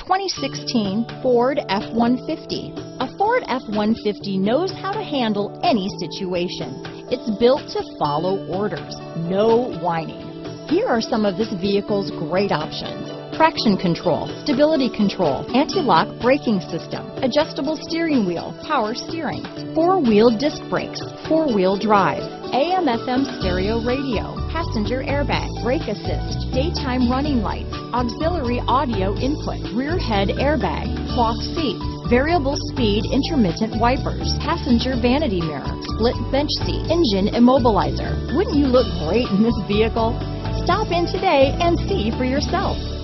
2016 Ford F-150. A Ford F-150 knows how to handle any situation. It's built to follow orders, no whining. Here are some of this vehicle's great options: traction control, stability control, anti-lock braking system, adjustable steering wheel, power steering, four-wheel disc brakes, four-wheel drive, AM/FM stereo radio, passenger airbag, brake assist, daytime running lights, auxiliary audio input, rear head airbag, cloth seats, variable speed intermittent wipers, passenger vanity mirror, split bench seat, engine immobilizer. Wouldn't you look great in this vehicle? Stop in today and see for yourself.